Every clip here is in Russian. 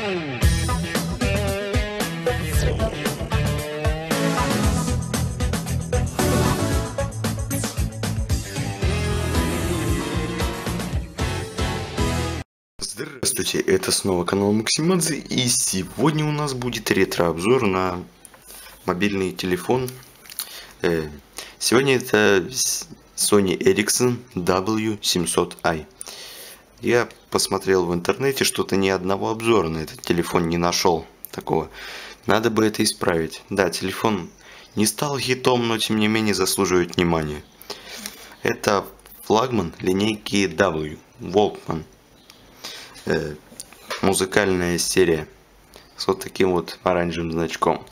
Здравствуйте, это снова канал Максимадзе, и сегодня у нас будет ретро-обзор на мобильный телефон. Сегодня это Sony Ericsson W700i. Я посмотрел в интернете, что-то ни одного обзора на этот телефон не нашел такого. Надо бы это исправить. Да, телефон не стал хитом, но тем не менее заслуживает внимания. Это флагман линейки W, Walkman. Музыкальная серия с вот таким вот оранжевым значком.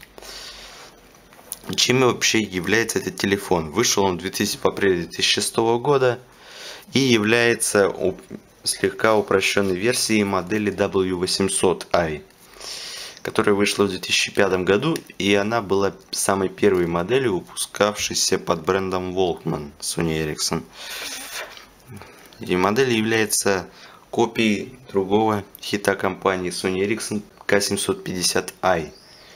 Чем вообще является этот телефон? Вышел он в апреле 2006 года и является слегка упрощенной версией модели W800i, которая вышла в 2005 году, и она была самой первой моделью, выпускавшейся под брендом Walkman Sony Ericsson. И модель является копией другого хита компании Sony Ericsson K750i.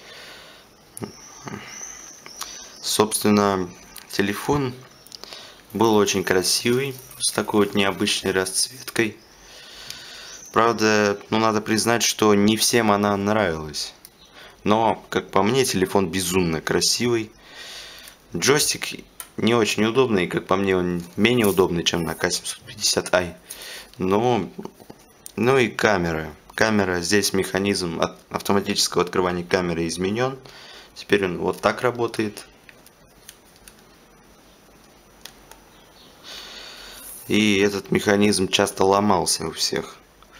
Собственно, телефон был очень красивый, с такой вот необычной расцветкой. Правда, надо признать, что не всем она нравилась. Но, как по мне, телефон безумно красивый. Джойстик не очень удобный, как по мне, он менее удобный, чем на K750i. Ну и камера. Камера, здесь механизм автоматического открывания камеры изменен. Теперь он вот так работает. И этот механизм часто ломался у всех.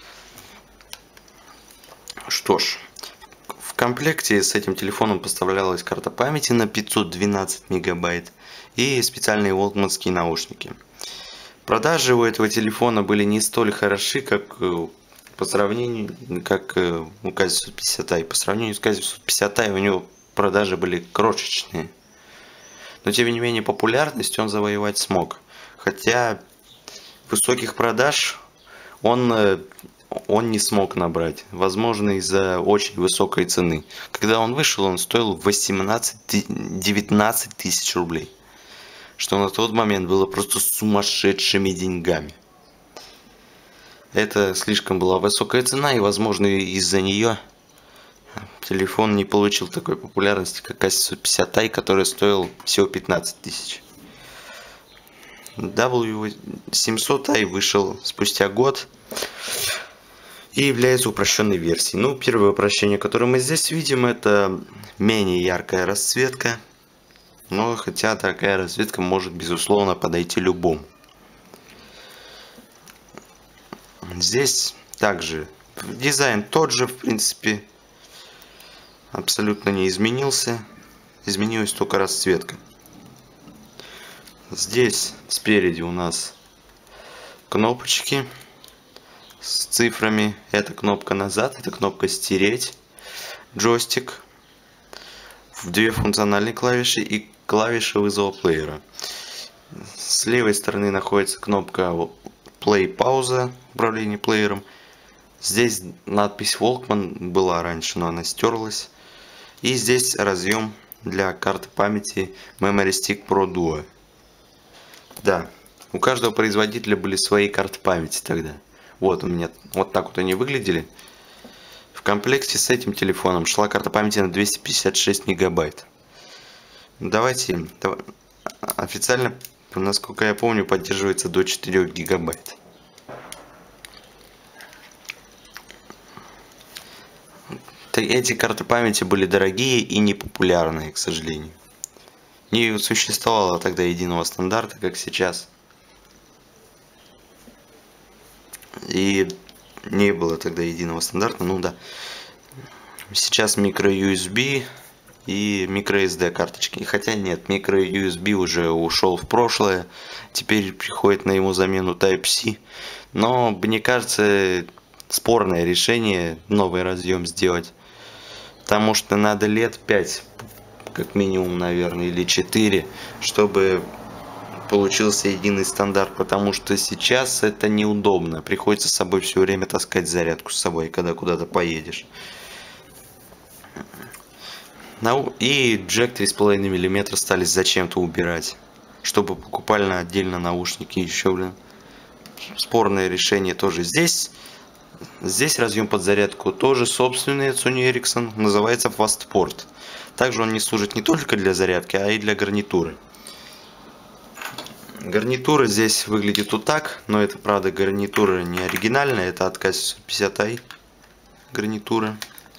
Что ж, в комплекте с этим телефоном поставлялась карта памяти на 512 мегабайт и специальные волкманские наушники. Продажи у этого телефона были не столь хороши, как по сравнению, как у K750i. По сравнению с K750i у него продажи были крошечные. Но тем не менее популярность он завоевать смог. Хотя высоких продаж он не смог набрать. Возможно, из-за очень высокой цены. Когда он вышел, он стоил 18-19 тысяч рублей. Что на тот момент было просто сумасшедшими деньгами. Это слишком была высокая цена, и, возможно, из-за нее телефон не получил такой популярности, как K750i, который стоил всего 15 тысяч. W700i вышел спустя год и является упрощенной версией. Первое упрощение, которое мы здесь видим, это менее яркая расцветка. Но хотя такая расцветка может, безусловно, подойти любому. Здесь также дизайн тот же, в принципе, абсолютно не изменился. Изменилась только расцветка. Здесь спереди у нас кнопочки с цифрами. Это кнопка назад, это кнопка стереть. Джойстик. Две функциональные клавиши и клавиша вызова плеера. С левой стороны находится кнопка play пауза, управление плеером. Здесь надпись Walkman была раньше, но она стерлась. И здесь разъем для карты памяти Memory Stick Pro Duo. Да, у каждого производителя были свои карты памяти тогда. Вот у меня вот так вот они выглядели. В комплекте с этим телефоном шла карта памяти на 256 мегабайт. Давайте, официально, насколько я помню, поддерживается до 4 гигабайт. Эти карты памяти были дорогие и непопулярные, к сожалению. Не существовало тогда единого стандарта, как сейчас. И не было тогда единого стандарта, да. Сейчас micro-USB и micro-SD карточки. Хотя нет, micro-USB уже ушел в прошлое. Теперь приходит на его замену Type-C. Но мне кажется, спорное решение новый разъем сделать. Потому что надо лет 5, как минимум, наверное, или 4, чтобы получился единый стандарт, потому что сейчас это неудобно. Приходится с собой все время таскать зарядку с собой, когда куда-то поедешь. И джек 3,5 мм стали зачем-то убирать, чтобы покупали отдельно наушники еще, блин. Спорное решение тоже здесь. Здесь разъем под зарядку тоже собственный от Sony Ericsson, называется FastPort. Также он не служит не только для зарядки, а и для гарнитуры. Гарнитура здесь выглядит вот так, но это, правда, гарнитура не оригинальная, это от K750i гарнитура.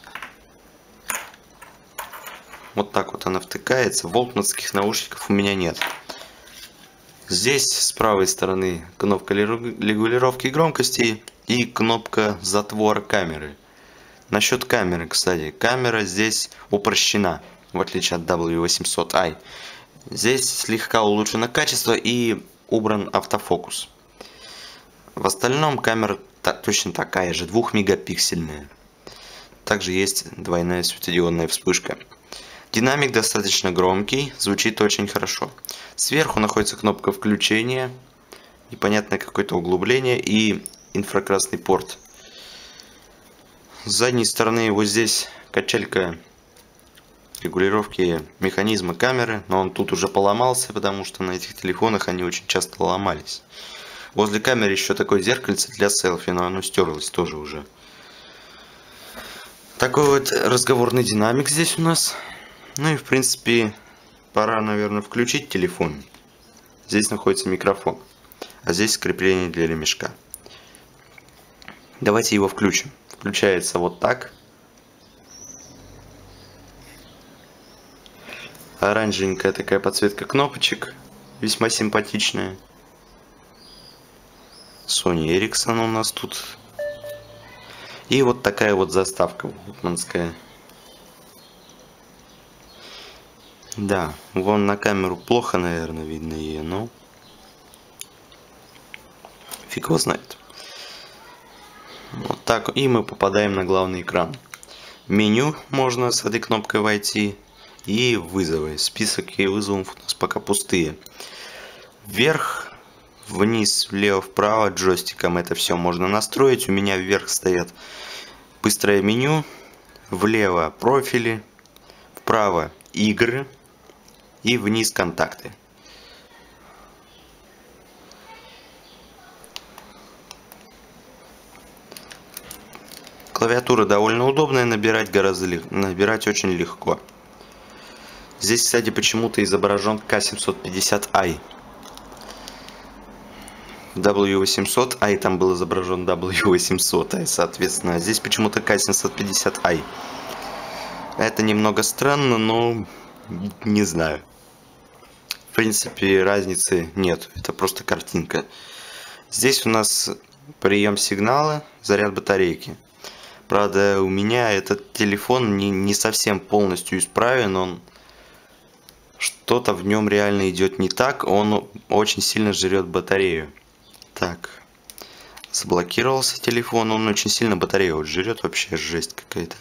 Вот так вот она втыкается. Волтманских наушников у меня нет. Здесь с правой стороны кнопка регулировки громкости и кнопка затвора камеры. Насчет камеры, кстати, камера здесь упрощена, в отличие от W800i. Здесь слегка улучшено качество и убран автофокус. В остальном камера точно такая же, 2-мегапиксельная. Также есть двойная светодиодная вспышка. Динамик достаточно громкий, звучит очень хорошо. Сверху находится кнопка включения, непонятное какое-то углубление и инфракрасный порт. С задней стороны вот здесь качелька регулировки механизма камеры, но он тут уже поломался, потому что на этих телефонах они очень часто ломались. Возле камеры еще такое зеркальце для селфи, но оно стерлось тоже уже. Такой вот разговорный динамик здесь у нас. Ну и в принципе пора, наверное, включить телефон. Здесь находится микрофон, а здесь крепление для ремешка. Давайте его включим. Включается вот так. Оранжевенькая такая подсветка кнопочек, весьма симпатичная. Sony Ericsson у нас тут. И вот такая вот заставка волтманская. Да, вон на камеру плохо, наверное, видно ее, но фиг его знает. Вот так, и мы попадаем на главный экран. В меню можно с этой кнопкой войти. И вызовы. Список и вызовов у нас пока пустые. Вверх, вниз, влево, вправо джойстиком это все можно настроить. У меня вверх стоят быстрое меню, влево профили, вправо игры и вниз контакты. Клавиатура довольно удобная, набирать очень легко. Здесь, кстати, почему-то изображен K750i. В W800i там был изображен W800i, соответственно. Здесь почему-то K750i. Это немного странно, но не знаю. В принципе, разницы нет. Это просто картинка. Здесь у нас прием сигнала, заряд батарейки. Правда, у меня этот телефон не совсем полностью исправен. Он что-то в нем реально идет не так. Он очень сильно жрет батарею. Так. Заблокировался телефон. Он очень сильно батарею вот жрет. Вообще жесть какая-то.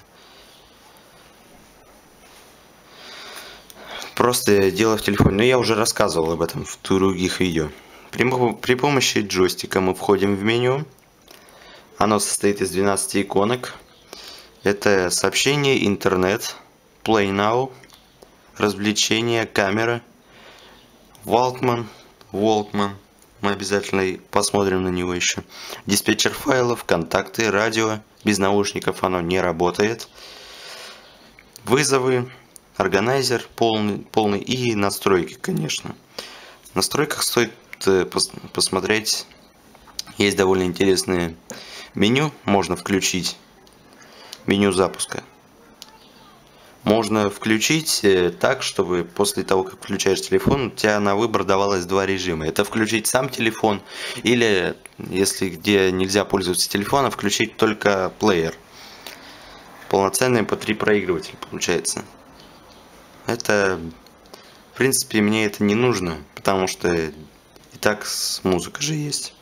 Просто дело в телефоне. Но я уже рассказывал об этом в других видео. При помощи джойстика мы входим в меню. Оно состоит из 12 иконок. Это сообщение, интернет, Play Now, развлечения, камера, Walkman. Мы обязательно посмотрим на него еще. Диспетчер файлов, контакты, радио. Без наушников оно не работает. Вызовы, органайзер полный и настройки, конечно. В настройках стоит посмотреть. Есть довольно интересное меню. Можно включить меню запуска. Можно включить так, чтобы после того, как включаешь телефон, у тебя на выбор давалось два режима. Это включить сам телефон, или, если где нельзя пользоваться телефоном, включить только плеер. Полноценный MP3 проигрыватель получается. Это, в принципе, мне это не нужно, потому что и так музыка же есть.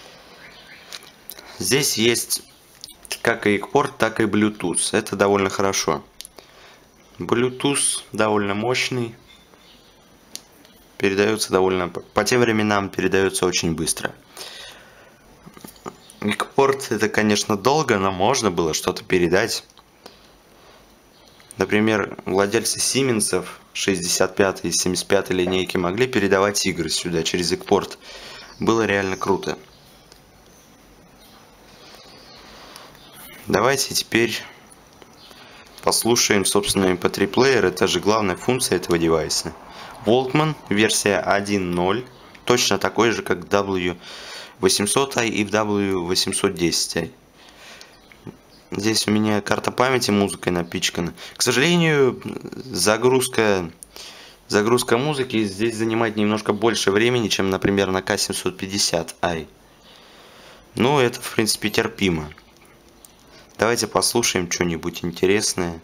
Здесь есть как и экпорт, так и Bluetooth. Это довольно хорошо. Bluetooth довольно мощный. передается довольно... По тем временам передается очень быстро. Экспорт это, конечно, долго, но можно было что-то передать. Например, владельцы Сименсов 65 и 75 линейки могли передавать игры сюда через экспорт. Было реально круто. Давайте теперь послушаем, собственно, MP3 плеер. Это же главная функция этого девайса. Walkman, версия 1.0, точно такой же, как W800i и W810i. Здесь у меня карта памяти музыкой напичкана. К сожалению, загрузка музыки здесь занимает немножко больше времени, чем, например, на K750i. Ну, это, в принципе, терпимо. Давайте послушаем что-нибудь интересное.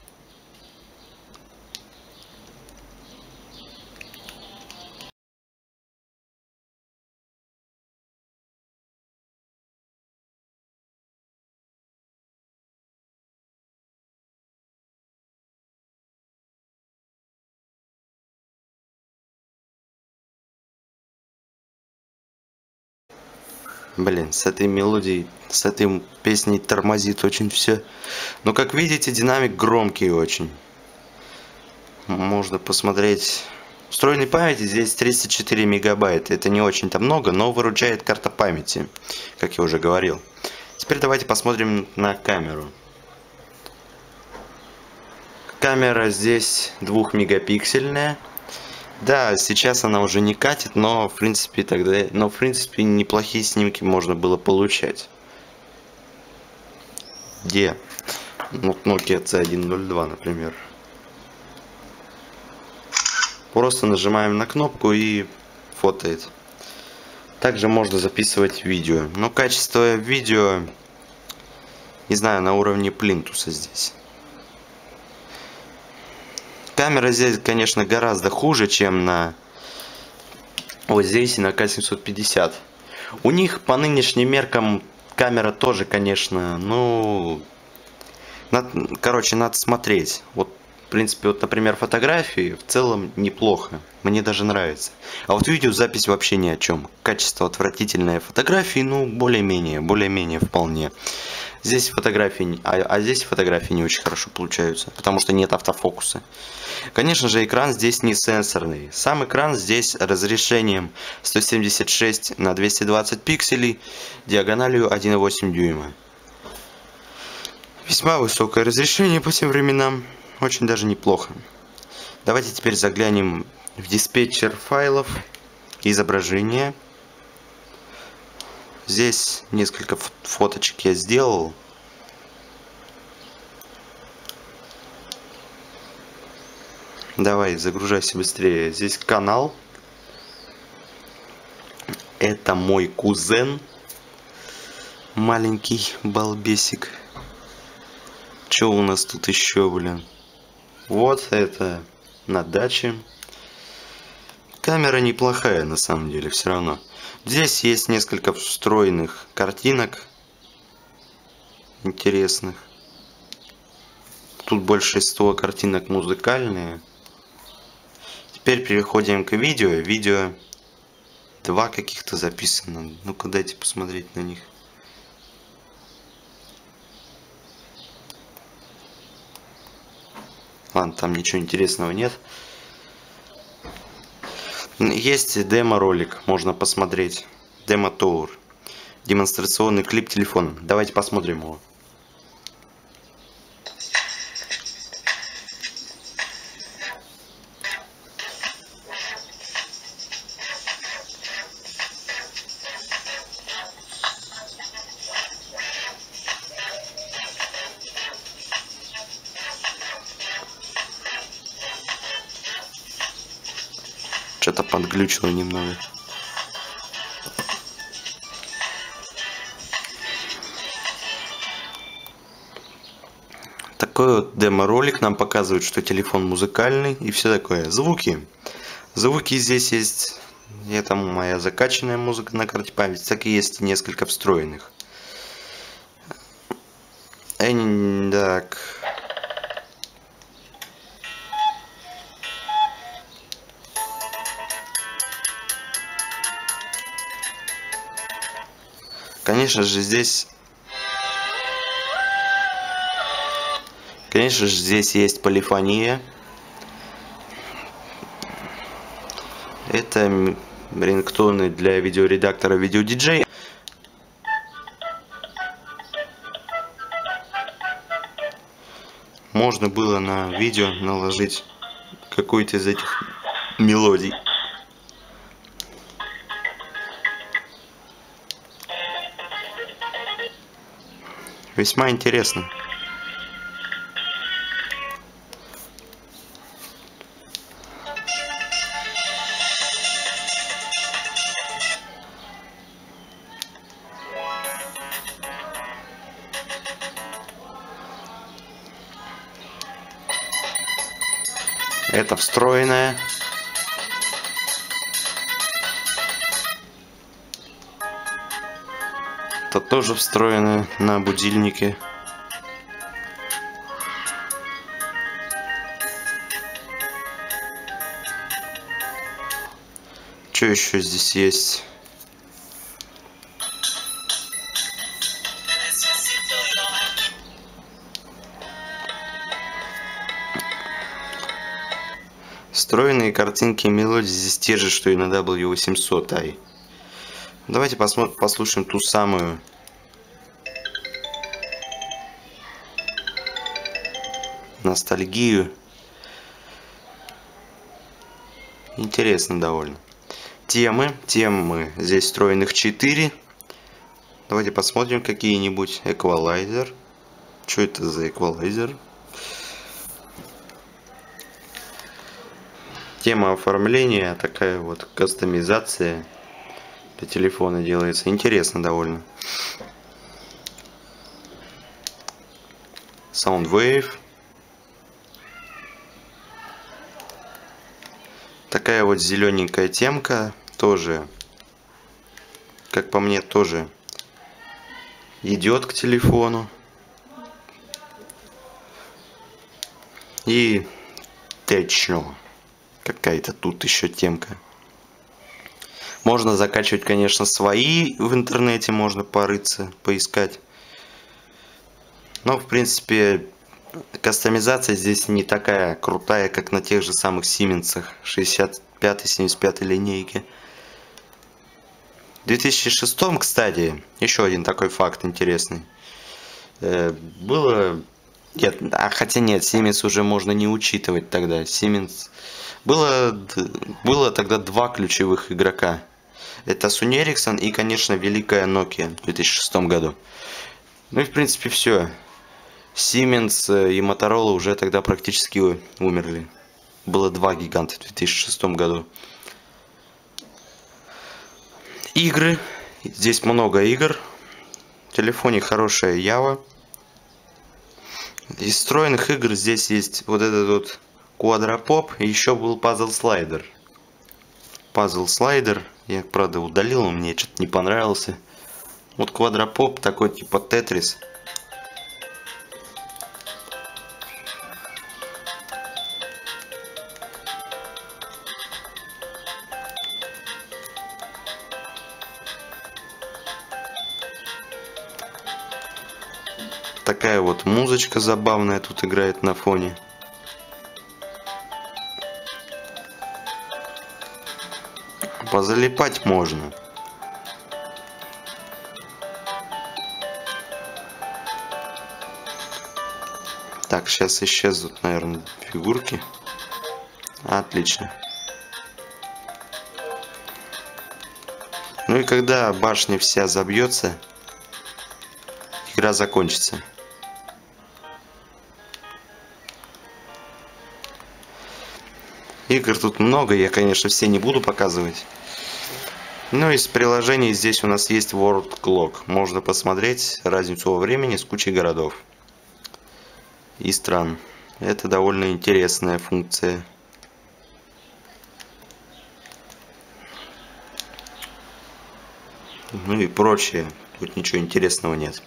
Блин, с этой мелодией, с этой песней тормозит очень все. Но как видите, динамик громкий очень. Можно посмотреть. Встроенной памяти здесь 34 мегабайта. Это не очень-то много, но выручает карта памяти, как я уже говорил. Теперь давайте посмотрим на камеру. Камера здесь 2-мегапиксельная. Да, сейчас она уже не катит, но в принципе неплохие снимки можно было получать. Где? Вот Nokia C102, например. Просто нажимаем на кнопку и фотоет. Также можно записывать видео. Но качество видео, не знаю, на уровне плинтуса здесь. Камера здесь, конечно, гораздо хуже, чем на вот здесь и на K750. У них по нынешним меркам камера тоже, конечно, ну... Короче, надо смотреть. Вот, в принципе, вот, например, фотографии в целом неплохо. Мне даже нравится. А вот видеозапись вообще ни о чем. Качество отвратительное фотографии, ну, более-менее вполне. Здесь фотографии, здесь фотографии не очень хорошо получаются, потому что нет автофокуса. Конечно же, экран здесь не сенсорный. Сам экран здесь разрешением 176 на 220 пикселей, диагональю 1,8 дюйма. Весьма высокое разрешение по тем временам, очень даже неплохо. Давайте теперь заглянем в диспетчер файлов, изображения. Здесь несколько фоточек я сделал. Давай, загружайся быстрее. Здесь канал. Это мой кузен. Маленький балбесик. Что у нас тут еще, блин? Вот это на даче. Камера неплохая на самом деле, все равно. Здесь есть несколько встроенных картинок интересных. Тут большинство картинок музыкальные. Теперь переходим к видео. Видео 2 каких-то записано. Ну-ка дайте посмотреть на них. Ладно, там ничего интересного нет. Есть демо-ролик, можно посмотреть. Демо-тур. Демонстрационный клип телефона. Давайте посмотрим его. Что-то подглючило немного. Такой вот демо-ролик нам показывает, что телефон музыкальный и все такое. Звуки. Звуки здесь есть. Это моя закачанная музыка на карте памяти. Так и есть несколько встроенных. Так. Конечно же, здесь есть полифония. Это рингтоны для видеоредактора, видеодиджея. Можно было на видео наложить какую-то из этих мелодий. Весьма интересно. Это встроенное. Это тоже встроенное на будильнике. Что еще здесь есть? Встроенные картинки и мелодии здесь те же, что и на W800i. Давайте послушаем ту самую. Ностальгию. Интересно довольно. Темы здесь встроенных 4. Давайте посмотрим какие-нибудь. Эквалайзер. Что это за эквалайзер? Тема оформления, такая вот кастомизация для телефона делается. Интересно довольно. Soundwave. Такая вот зелененькая темка, тоже, как по мне, тоже идет к телефону. И techno. Какая-то тут еще темка. Можно закачивать, конечно, свои в интернете, можно порыться, поискать. Но, в принципе, кастомизация здесь не такая крутая, как на тех же самых Siemens 65-75 линейке. В 2006, кстати, еще один такой факт интересный. Было... Нет, хотя нет, Siemens уже можно не учитывать тогда. Siemens... Было тогда два ключевых игрока. Это Sony Ericsson и, конечно, великая Nokia в 2006 году. Ну и, в принципе, все. Siemens и Motorola уже тогда практически умерли. Было два гиганта в 2006 году. Игры. Здесь много игр. В телефоне хорошая Java. Из встроенных игр здесь есть вот этот вот Quadrapop, и еще был Puzzle Slider. Puzzle Slider, я, правда, удалил, он мне что-то не понравился. Вот Quadrapop, такой типа Tetris. Такая вот музычка забавная тут играет на фоне. Позалипать можно. Так, сейчас исчезнут, наверное, фигурки. Отлично. Ну и когда башня вся забьется, игра закончится. Игр тут много, я, конечно, все не буду показывать. Ну, из приложений здесь у нас есть World Clock. Можно посмотреть разницу во времени с кучей городов и стран. Это довольно интересная функция. Ну и прочее. Тут ничего интересного нет.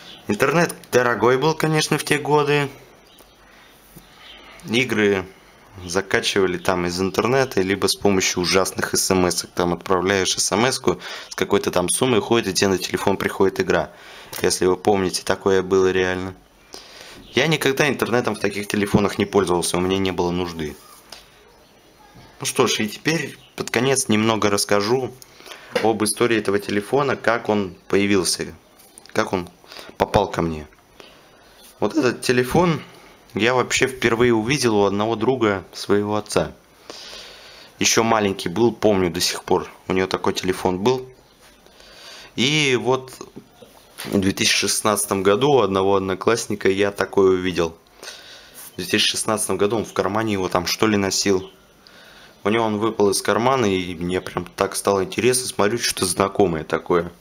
Интернет дорогой был, конечно, в те годы. Игры закачивали там из интернета, либо с помощью ужасных смс-ок. Там отправляешь смс-ку с какой-то там суммой, уходит, и тебе на телефон приходит игра. Если вы помните, такое было реально. Я никогда интернетом в таких телефонах не пользовался, у меня не было нужды. Ну что ж, и теперь под конец немного расскажу об истории этого телефона, как он появился, как он попал ко мне. Вот этот телефон я вообще впервые увидел у одного друга своего отца. Еще маленький был, помню до сих пор. У него такой телефон был. И вот в 2016 году у одного одноклассника я такой увидел. В 2016 году он в кармане его там что ли носил. У него он выпал из кармана, и мне прям так стало интересно. Смотрю, что-то знакомое такое.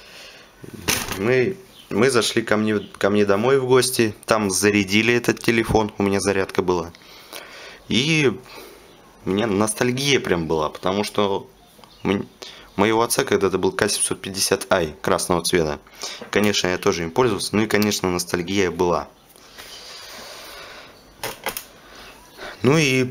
Мы зашли ко мне домой в гости. Там зарядили этот телефон. У меня зарядка была. И у меня ностальгия прям была. Потому что у моего отца когда-то был К750i красного цвета. Конечно, я тоже им пользовался. Ну и, конечно, ностальгия была. Ну и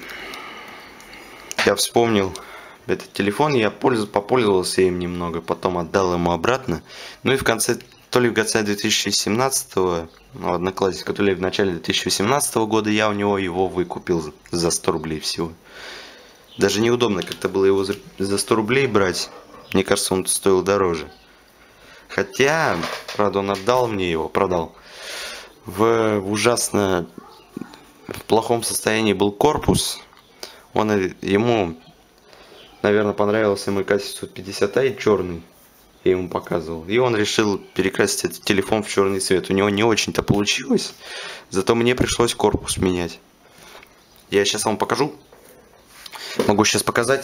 я вспомнил этот телефон, я попользовался им немного, потом отдал ему обратно. Ну и в конце, то ли в конце 2017-го, ну, одноклассника, то ли в начале 2018 года я у него его выкупил за 100 рублей всего. Даже неудобно как-то было его за 100 рублей брать. Мне кажется, он стоил дороже. Хотя, правда, он отдал мне его, продал. В ужасно в плохом состоянии был корпус. Ему, наверное, понравился мой К750i черный. Я ему показывал. И он решил перекрасить этот телефон в черный цвет. У него не очень-то получилось. Зато мне пришлось корпус менять. Я сейчас вам покажу. Могу сейчас показать.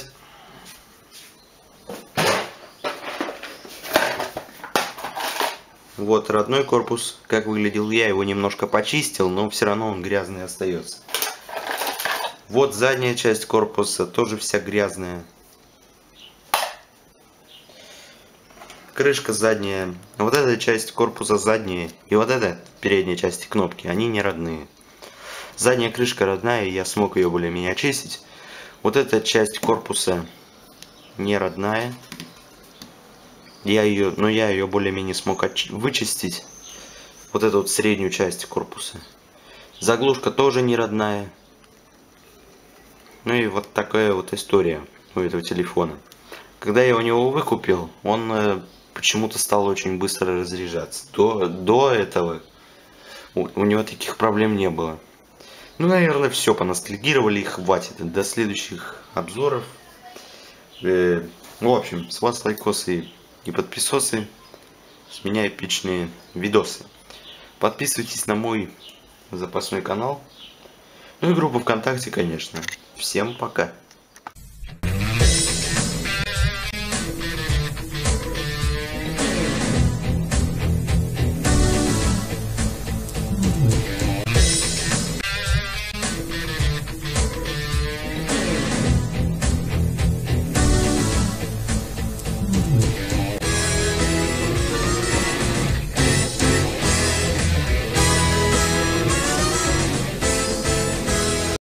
Вот родной корпус, как выглядел. Я его немножко почистил, но все равно он грязный остается. Вот задняя часть корпуса, тоже вся грязная. Крышка задняя. Вот эта часть корпуса задняя. И вот эта передняя часть кнопки, они не родные. Задняя крышка родная, и я смог ее более-менее очистить. Вот эта часть корпуса не родная. Я ее более-менее смог вычистить. Вот эту вот среднюю часть корпуса. Заглушка тоже не родная. Ну и вот такая вот история у этого телефона. Когда я у него выкупил, он почему-то стал очень быстро разряжаться. До этого у него таких проблем не было. Ну, наверное, все, поностальгировали и хватит. До следующих обзоров. В общем, с вас лайкосы и подписосы. С меня эпичные видосы. Подписывайтесь на мой запасной канал. Ну и группу ВКонтакте, конечно. Всем пока.